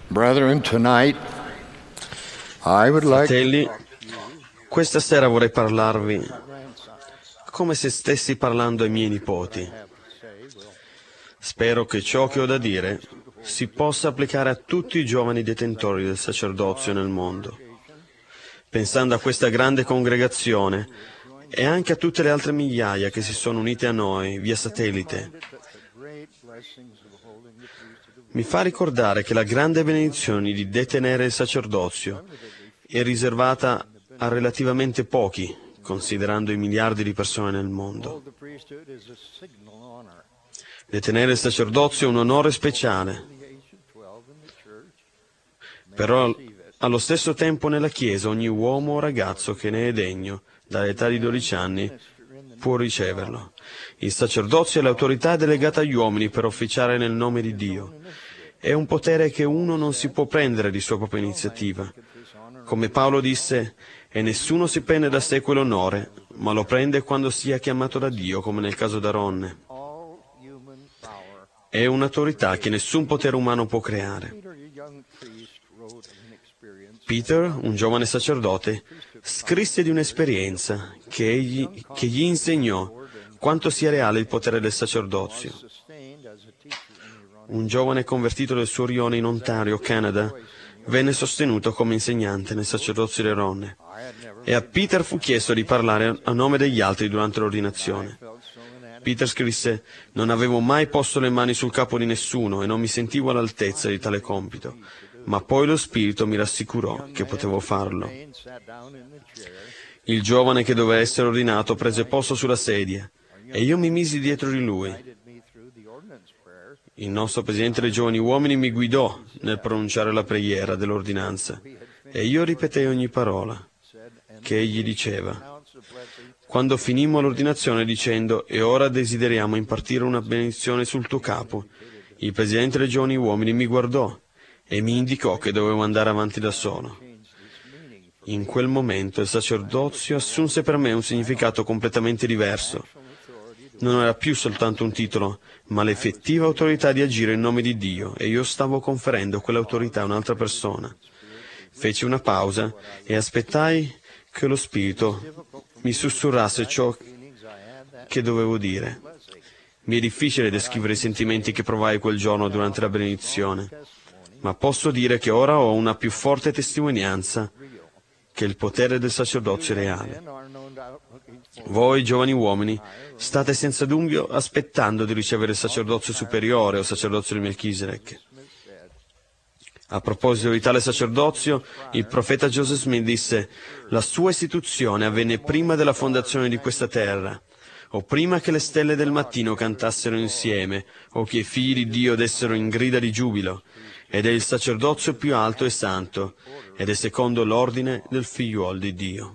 Brethren, tonight I would like Fratelli, questa sera vorrei parlarvi come se stessi parlando ai miei nipoti. Spero che ciò che ho da dire si possa applicare a tutti i giovani detentori del sacerdozio nel mondo. Pensando a questa grande congregazione e anche a tutte le altre migliaia che si sono unite a noi via satellite, mi fa ricordare che la grande benedizione di detenere il sacerdozio è riservata a relativamente pochi, considerando i miliardi di persone nel mondo. Detenere il sacerdozio è un onore speciale, però allo stesso tempo nella Chiesa ogni uomo o ragazzo che ne è degno, dall'età di 12 anni, può riceverlo. Il sacerdozio è l'autorità delegata agli uomini per officiare nel nome di Dio. È un potere che uno non si può prendere di sua propria iniziativa. Come Paolo disse, e nessuno si prende da sé quell'onore, ma lo prende quando sia chiamato da Dio, come nel caso d'Aaronne. È un'autorità che nessun potere umano può creare. Peter, un giovane sacerdote, scrisse di un'esperienza che gli insegnò quanto sia reale il potere del sacerdozio. Un giovane convertito del suo rione in Ontario, Canada, venne sostenuto come insegnante nel sacerdozio di Aaronne e a Peter fu chiesto di parlare a nome degli altri durante l'ordinazione. Peter scrisse: «Non avevo mai posto le mani sul capo di nessuno e non mi sentivo all'altezza di tale compito, ma poi lo Spirito mi rassicurò che potevo farlo». Il giovane che doveva essere ordinato prese posto sulla sedia e io mi misi dietro di lui. Il nostro presidente dei giovani uomini mi guidò nel pronunciare la preghiera dell'ordinanza e io ripetei ogni parola che egli diceva. Quando finimmo l'ordinazione dicendo: «E ora desideriamo impartire una benedizione sul tuo capo», il presidente dei giovani uomini mi guardò e mi indicò che dovevo andare avanti da solo. In quel momento il sacerdozio assunse per me un significato completamente diverso. Non era più soltanto un titolo, ma l'effettiva autorità di agire in nome di Dio, e io stavo conferendo quell'autorità a un'altra persona. Feci una pausa e aspettai che lo Spirito mi sussurrasse ciò che dovevo dire. Mi è difficile descrivere i sentimenti che provai quel giorno durante la benedizione, ma posso dire che ora ho una più forte testimonianza che il potere del sacerdozio è reale. Voi, giovani uomini, state senza dubbio aspettando di ricevere il sacerdozio superiore o sacerdozio di Melchisedec. A proposito di tale sacerdozio, il profeta Joseph Smith disse: «La sua istituzione avvenne prima della fondazione di questa terra, o prima che le stelle del mattino cantassero insieme, o che i figli di Dio dessero in grida di giubilo, ed è il sacerdozio più alto e santo, ed è secondo l'ordine del figliuolo di Dio».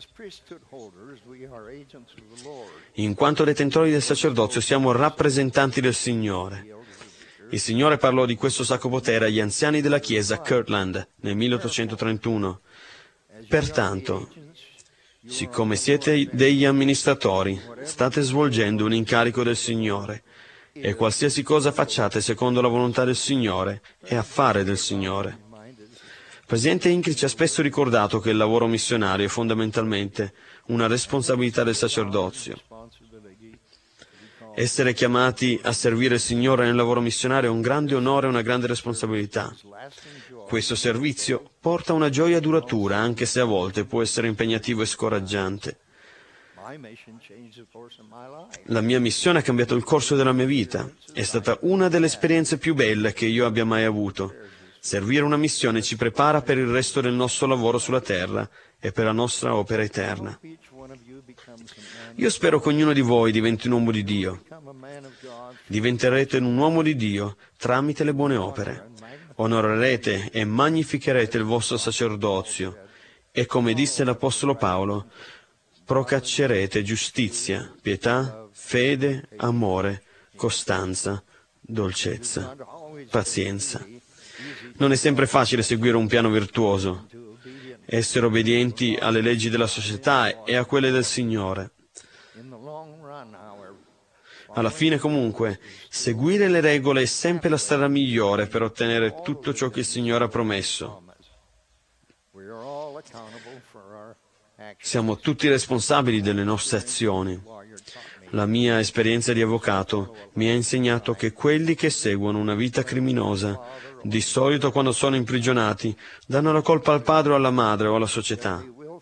In quanto detentori del sacerdozio siamo rappresentanti del Signore. Il Signore parlò di questo sacro potere agli anziani della Chiesa a Kirtland nel 1831. Pertanto, siccome siete degli amministratori, state svolgendo un incarico del Signore, e qualsiasi cosa facciate secondo la volontà del Signore è affare del Signore. Il Presidente Hinckley ci ha spesso ricordato che il lavoro missionario è fondamentalmente una responsabilità del sacerdozio. Essere chiamati a servire il Signore nel lavoro missionario è un grande onore e una grande responsabilità. Questo servizio porta una gioia duratura, anche se a volte può essere impegnativo e scoraggiante. La mia missione ha cambiato il corso della mia vita. È stata una delle esperienze più belle che io abbia mai avuto. Servire una missione ci prepara per il resto del nostro lavoro sulla terra e per la nostra opera eterna. Io spero che ognuno di voi diventi un uomo di Dio. Diventerete un uomo di Dio tramite le buone opere. Onorerete e magnificherete il vostro sacerdozio e, come disse l'Apostolo Paolo, procaccerete giustizia, pietà, fede, amore, costanza, dolcezza, pazienza. Non è sempre facile seguire un piano virtuoso, essere obbedienti alle leggi della società e a quelle del Signore. Alla fine, comunque, seguire le regole è sempre la strada migliore per ottenere tutto ciò che il Signore ha promesso. Siamo tutti responsabili delle nostre azioni. La mia esperienza di avvocato mi ha insegnato che quelli che seguono una vita criminosa, di solito quando sono imprigionati, danno la colpa al padre o alla madre o alla società.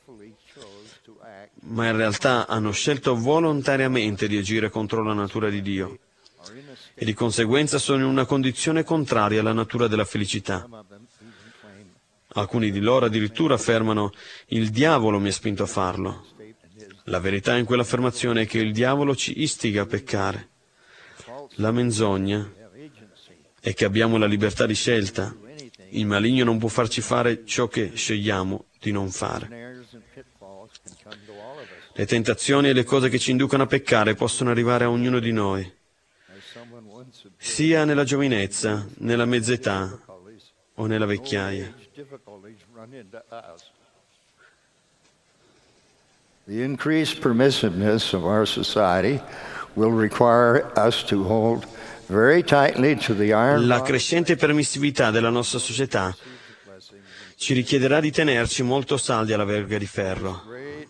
Ma in realtà hanno scelto volontariamente di agire contro la natura di Dio e di conseguenza sono in una condizione contraria alla natura della felicità. Alcuni di loro addirittura affermano: il diavolo mi ha spinto a farlo. La verità in quell'affermazione è che il diavolo ci istiga a peccare. La menzogna è che abbiamo la libertà di scelta. Il maligno non può farci fare ciò che scegliamo di non fare. Le tentazioni e le cose che ci inducono a peccare possono arrivare a ognuno di noi, sia nella giovinezza, nella mezz'età o nella vecchiaia. The increased permissiveness of our society will require us to hold very tightly to the iron. La crescente permissività della nostra società ci richiederà di tenerci molto saldi alla verga di ferro.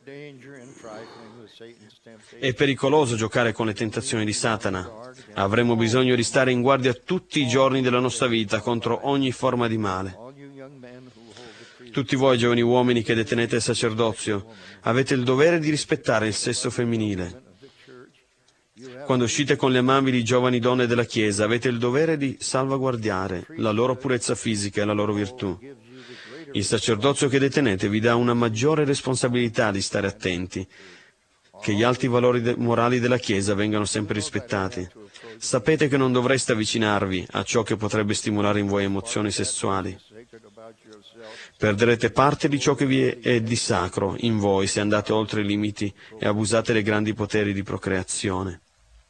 È pericoloso giocare con le tentazioni di Satana. Avremo bisogno di stare in guardia tutti i giorni della nostra vita contro ogni forma di male. Tutti voi giovani uomini che detenete il sacerdozio, avete il dovere di rispettare il sesso femminile. Quando uscite con le amabili giovani donne della Chiesa, avete il dovere di salvaguardare la loro purezza fisica e la loro virtù. Il sacerdozio che detenete vi dà una maggiore responsabilità di stare attenti, che gli alti valori morali della Chiesa vengano sempre rispettati. Sapete che non dovreste avvicinarvi a ciò che potrebbe stimolare in voi emozioni sessuali. Perderete parte di ciò che vi è di sacro in voi se andate oltre i limiti e abusate dei grandi poteri di procreazione.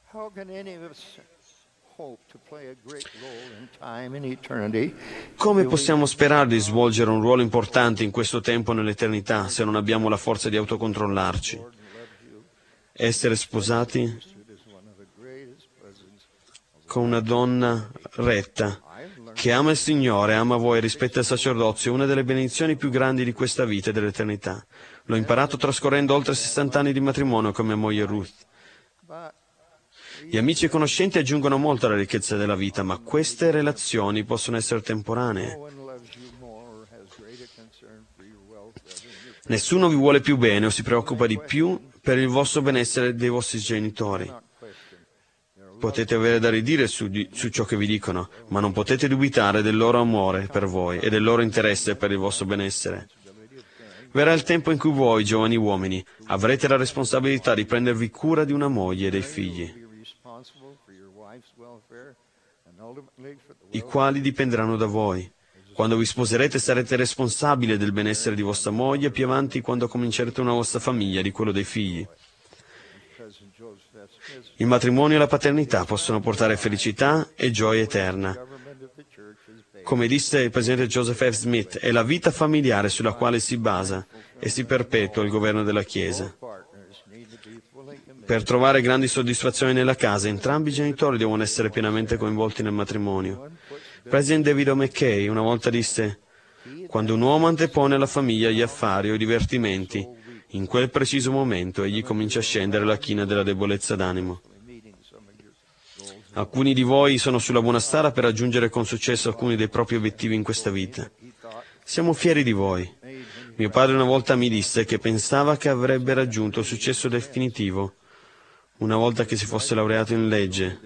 Come possiamo sperare di svolgere un ruolo importante in questo tempo nell'eternità se non abbiamo la forza di autocontrollarci? Essere sposati con una donna retta, che ama il Signore, ama voi e rispetta il sacerdozio, è una delle benedizioni più grandi di questa vita e dell'eternità. L'ho imparato trascorrendo oltre 60 anni di matrimonio con mia moglie Ruth. Gli amici e conoscenti aggiungono molto alla ricchezza della vita, ma queste relazioni possono essere temporanee. Nessuno vi vuole più bene o si preoccupa di più per il vostro benessere dei vostri genitori. Potete avere da ridire su ciò che vi dicono, ma non potete dubitare del loro amore per voi e del loro interesse per il vostro benessere. Verrà il tempo in cui voi, giovani uomini, avrete la responsabilità di prendervi cura di una moglie e dei figli, i quali dipenderanno da voi. Quando vi sposerete sarete responsabili del benessere di vostra moglie, più avanti quando comincerete una vostra famiglia, di quello dei figli. Il matrimonio e la paternità possono portare felicità e gioia eterna. Come disse il presidente Joseph F. Smith, è la vita familiare sulla quale si basa e si perpetua il governo della Chiesa. Per trovare grandi soddisfazioni nella casa, entrambi i genitori devono essere pienamente coinvolti nel matrimonio. Il presidente David O. McKay una volta disse: quando un uomo antepone alla famiglia gli affari o i divertimenti, in quel preciso momento egli comincia a scendere la china della debolezza d'animo. Alcuni di voi sono sulla buona strada per raggiungere con successo alcuni dei propri obiettivi in questa vita. Siamo fieri di voi. Mio padre una volta mi disse che pensava che avrebbe raggiunto il successo definitivo una volta che si fosse laureato in legge.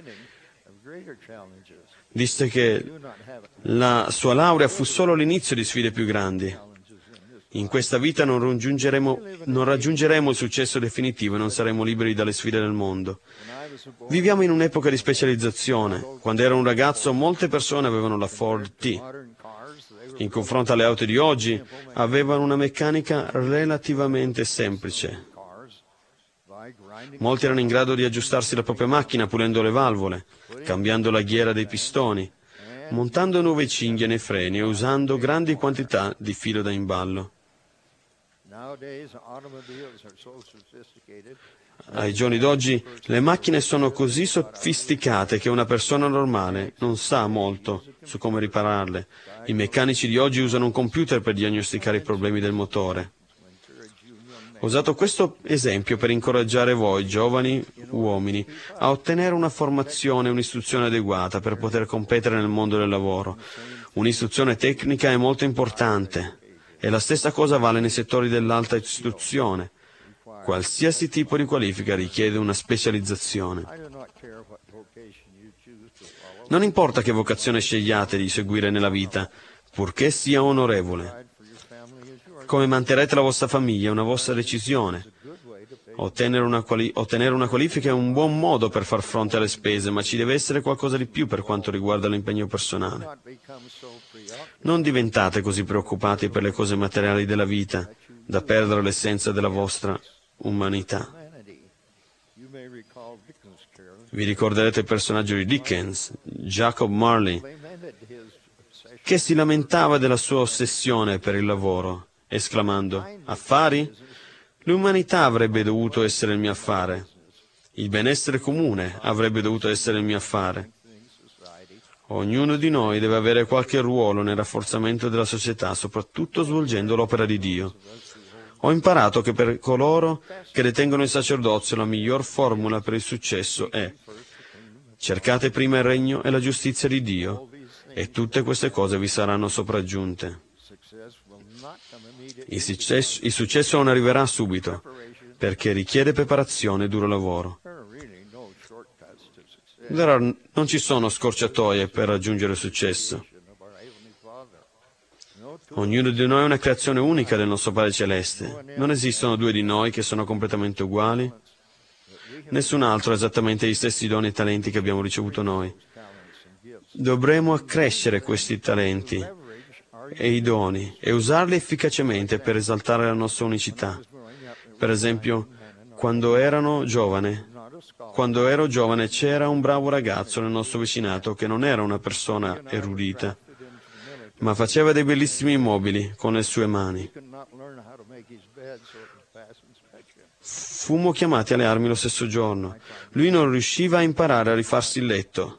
Disse che la sua laurea fu solo l'inizio di sfide più grandi. In questa vita non raggiungeremo il successo definitivo e non saremo liberi dalle sfide del mondo. Viviamo in un'epoca di specializzazione. Quando ero un ragazzo, molte persone avevano la Ford T. In confronto alle auto di oggi, avevano una meccanica relativamente semplice. Molti erano in grado di aggiustarsi la propria macchina pulendo le valvole, cambiando la ghiera dei pistoni, montando nuove cinghie nei freni e usando grandi quantità di filo da imballo. Ai giorni d'oggi le macchine sono così sofisticate che una persona normale non sa molto su come ripararle. I meccanici di oggi usano un computer per diagnosticare i problemi del motore. Ho usato questo esempio per incoraggiare voi, giovani uomini, a ottenere una formazione e un'istruzione adeguata per poter competere nel mondo del lavoro. Un'istruzione tecnica è molto importante e la stessa cosa vale nei settori dell'alta istruzione. Qualsiasi tipo di qualifica richiede una specializzazione. Non importa che vocazione scegliate di seguire nella vita, purché sia onorevole. Come manterrete la vostra famiglia è una vostra decisione. Ottenere una qualifica è un buon modo per far fronte alle spese, ma ci deve essere qualcosa di più per quanto riguarda l'impegno personale. Non diventate così preoccupati per le cose materiali della vita da perdere l'essenza della vostra umanità. Vi ricorderete il personaggio di Dickens, Jacob Marley, che si lamentava della sua ossessione per il lavoro, esclamando: affari? L'umanità avrebbe dovuto essere il mio affare. Il benessere comune avrebbe dovuto essere il mio affare. Ognuno di noi deve avere qualche ruolo nel rafforzamento della società, soprattutto svolgendo l'opera di Dio. Ho imparato che per coloro che detengono il sacerdozio la miglior formula per il successo è: cercate prima il regno e la giustizia di Dio, e tutte queste cose vi saranno sopraggiunte. Il successo non arriverà subito, perché richiede preparazione e duro lavoro. Non ci sono scorciatoie per raggiungere il successo. Ognuno di noi è una creazione unica del nostro Padre Celeste. Non esistono due di noi che sono completamente uguali. Nessun altro ha esattamente gli stessi doni e talenti che abbiamo ricevuto noi. Dovremo accrescere questi talenti e i doni e usarli efficacemente per esaltare la nostra unicità. Per esempio, quando ero giovane c'era un bravo ragazzo nel nostro vicinato che non era una persona erudita, ma faceva dei bellissimi mobili con le sue mani. Fummo chiamati alle armi lo stesso giorno. Lui non riusciva a imparare a rifarsi il letto,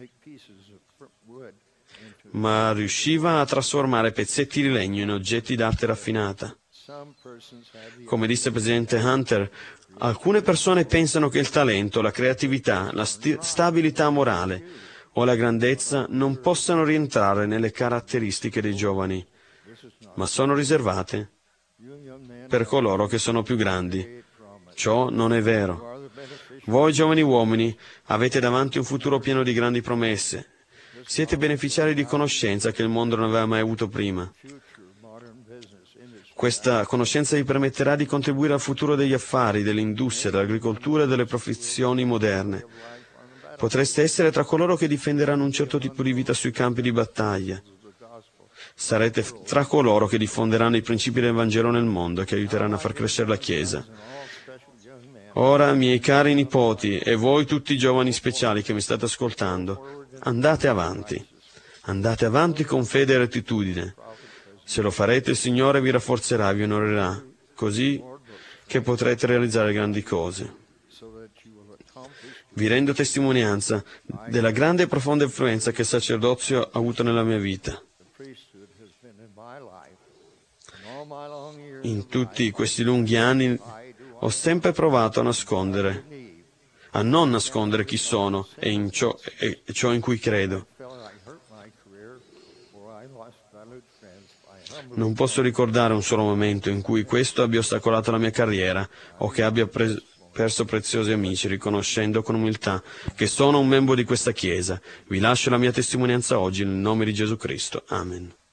ma riusciva a trasformare pezzetti di legno in oggetti d'arte raffinata. Come disse il presidente Hunter, alcune persone pensano che il talento, la creatività, la stabilità morale o la grandezza non possano rientrare nelle caratteristiche dei giovani, ma sono riservate per coloro che sono più grandi. Ciò non è vero. Voi giovani uomini avete davanti un futuro pieno di grandi promesse. Siete beneficiari di conoscenza che il mondo non aveva mai avuto prima. Questa conoscenza vi permetterà di contribuire al futuro degli affari, dell'industria, dell'agricoltura e delle professioni moderne. Potreste essere tra coloro che difenderanno un certo tipo di vita sui campi di battaglia. Sarete tra coloro che diffonderanno i principi del Vangelo nel mondo e che aiuteranno a far crescere la Chiesa. Ora, miei cari nipoti, e voi tutti i giovani speciali che mi state ascoltando, andate avanti con fede e rettitudine. Se lo farete, il Signore vi rafforzerà e vi onorerà, così che potrete realizzare grandi cose. Vi rendo testimonianza della grande e profonda influenza che il sacerdozio ha avuto nella mia vita. In tutti questi lunghi anni ho sempre provato a non nascondere chi sono e ciò in cui credo. Non posso ricordare un solo momento in cui questo abbia ostacolato la mia carriera o che abbia perso preziosi amici, riconoscendo con umiltà che sono un membro di questa Chiesa. Vi lascio la mia testimonianza oggi nel nome di Gesù Cristo. Amen.